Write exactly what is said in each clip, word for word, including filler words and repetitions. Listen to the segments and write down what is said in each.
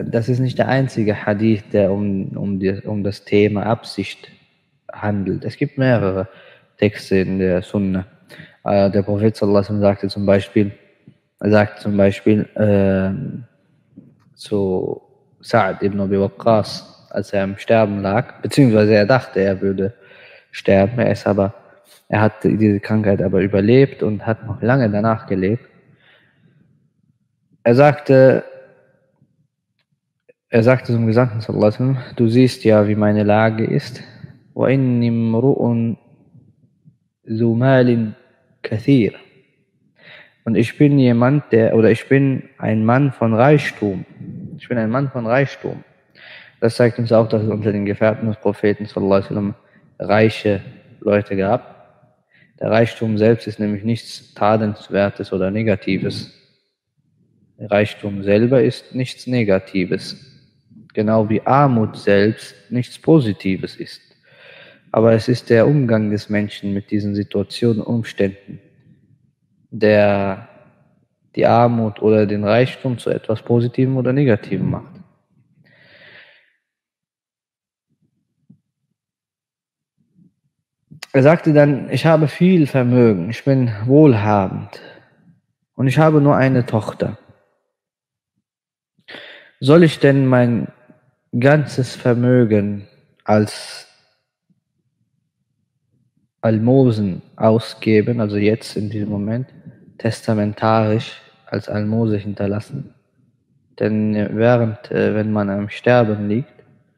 das ist nicht der einzige Hadith, der um, um, die, um das Thema Absicht handelt. Es gibt mehrere Texte in der Sunna. Äh, der Prophet sallallahu alaihi wasallam sagte zum Beispiel, er sagt zum Beispiel äh, zu Sa'd ibn Abi Waqqas, als er im Sterben lag, beziehungsweise er dachte, er würde sterben, er ist aber, er hat diese Krankheit aber überlebt und hat noch lange danach gelebt. Er sagte, er sagte zum Gesandten sallallahu alaihi wasallam, du siehst ja, wie meine Lage ist. Wa inni mru'un zu malin kathir. Und ich bin jemand, der, oder ich bin ein Mann von Reichtum. Ich bin ein Mann von Reichtum. Das zeigt uns auch, dass es unter den Gefährten des Propheten sallallahu alaihi wasallam reiche Leute gab. Der Reichtum selbst ist nämlich nichts Tadelnswertes oder Negatives. Der Reichtum selber ist nichts Negatives. Genau wie Armut selbst nichts Positives ist. Aber es ist der Umgang des Menschen mit diesen Situationen und Umständen, der die Armut oder den Reichtum zu etwas Positivem oder Negativem macht. Er sagte dann, ich habe viel Vermögen, ich bin wohlhabend und ich habe nur eine Tochter. Soll ich denn mein ganzes Vermögen als Almosen ausgeben, also jetzt in diesem Moment, testamentarisch als Almose hinterlassen? Denn während, äh, wenn man am Sterben liegt,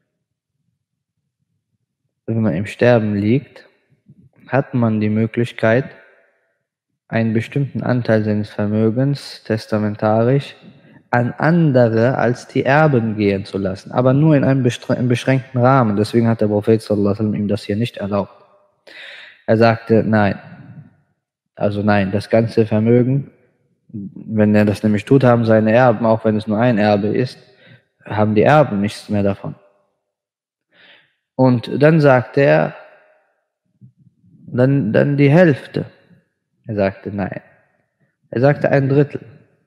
wenn man im Sterben liegt, hat man die Möglichkeit, einen bestimmten Anteil seines Vermögens testamentarisch an andere als die Erben gehen zu lassen, aber nur in einem beschränkten Rahmen. Deswegen hat der Prophet sallallahu alaihi wasallam ihm das hier nicht erlaubt. Er sagte, nein, also nein, das ganze Vermögen, wenn er das nämlich tut, haben seine Erben, auch wenn es nur ein Erbe ist, haben die Erben nichts mehr davon. Und dann sagte er, dann, dann die Hälfte. Er sagte, nein. Er sagte ein Drittel.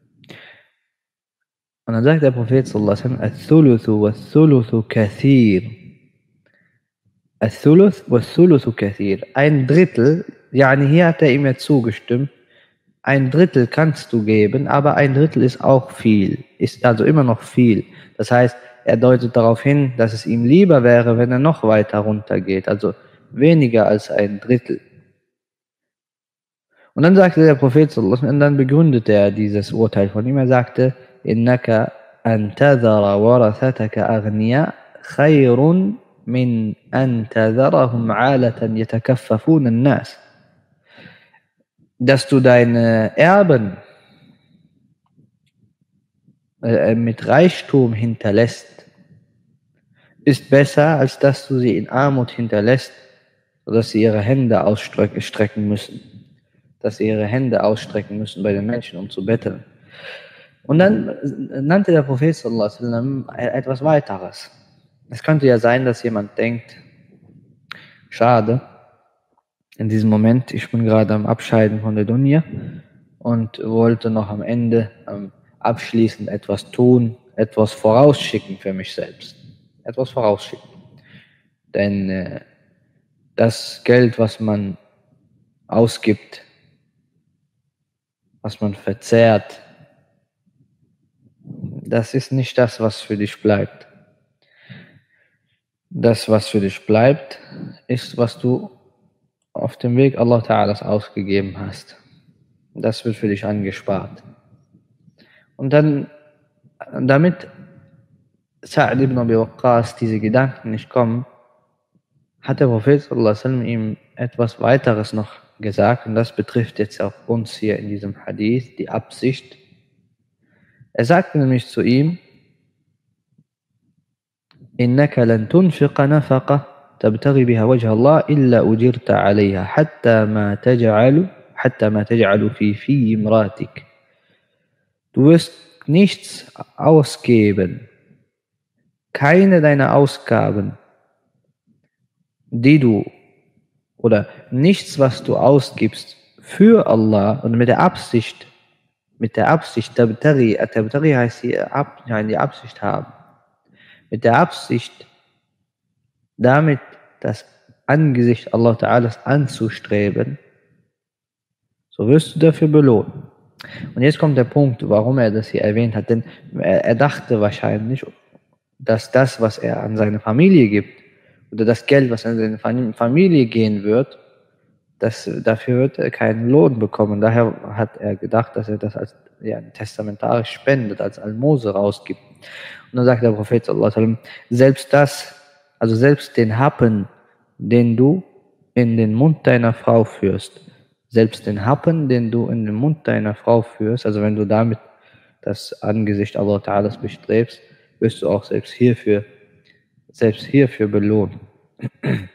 Und dann sagt der Prophet sallallahu alaihi wasallam, Al-Thuluthu wa-Thuluthu kathir. Al-Thuluth wa-Thuluthu kathir. Ein Drittel, yani hier hat er ihm ja zugestimmt, ein Drittel kannst du geben, aber ein Drittel ist auch viel, ist also immer noch viel. Das heißt, er deutet darauf hin, dass es ihm lieber wäre, wenn er noch weiter runtergeht, also weniger als ein Drittel. Und dann sagte der Prophet sallallahu alaihi wasallam, und dann begründete er dieses Urteil von ihm, er sagte, innaka an tadhara warathataka aghniya khayrun min an tadharahum 'alatan yatakaffafuna an-nas. Dass du deine Erben äh, mit Reichtum hinterlässt, ist besser, als dass du sie in Armut hinterlässt, sodass sie ihre Hände ausstrecken müssen. Dass sie ihre Hände ausstrecken müssen bei den Menschen, um zu betteln. Und dann nannte der Prophet sallallahu alaihi wasallam etwas weiteres. Es könnte ja sein, dass jemand denkt, schade, in diesem Moment, ich bin gerade am Abscheiden von der Dunya und wollte noch am Ende ähm, abschließend etwas tun, etwas vorausschicken für mich selbst. Etwas vorausschicken. Denn äh, das Geld, was man ausgibt, was man verzehrt, das ist nicht das, was für dich bleibt. Das, was für dich bleibt, ist, was du auf dem Weg Allah Ta'alas ausgegeben hast. Das wird für dich angespart. Und dann, damit Sa'd ibn Abi Waqqas diese Gedanken nicht kommen, hat der Prophet sallallahu alaihi wasallam ihm etwas weiteres noch gesagt, und das betrifft jetzt auch uns hier in diesem Hadith, die Absicht. Er sagte nämlich zu ihm, إنك لن تنفق نفقة تبتغي بها وجه الله إلا أجرت عليها حتى ما تجعل حتى ما تجعل في في امرأتك. Du wirst nichts ausgeben, keine deiner Ausgaben, die du, oder nichts, was du ausgibst für Allah und mit der Absicht, mit der Absicht, Tabtari, Tabtari heißt die, Ab, die Absicht haben. mit der Absicht, damit das Angesicht Allah Ta'alas anzustreben, so wirst du dafür belohnt. Und jetzt kommt der Punkt, warum er das hier erwähnt hat, denn er, er dachte wahrscheinlich, dass das, was er an seine Familie gibt, oder das Geld, was an seine Familie gehen wird, das, dafür wird er keinen Lohn bekommen. Daher hat er gedacht, dass er das als ja, testamentarisch spendet, als Almose rausgibt. Und dann sagt der Prophet sallallahu alaihi wasallam, selbst das, also selbst den Happen, den du in den Mund deiner Frau führst, selbst den Happen, den du in den Mund deiner Frau führst, also wenn du damit das Angesicht Allah Ta'alas bestrebst, wirst du auch selbst hierfür, selbst hierfür belohnt.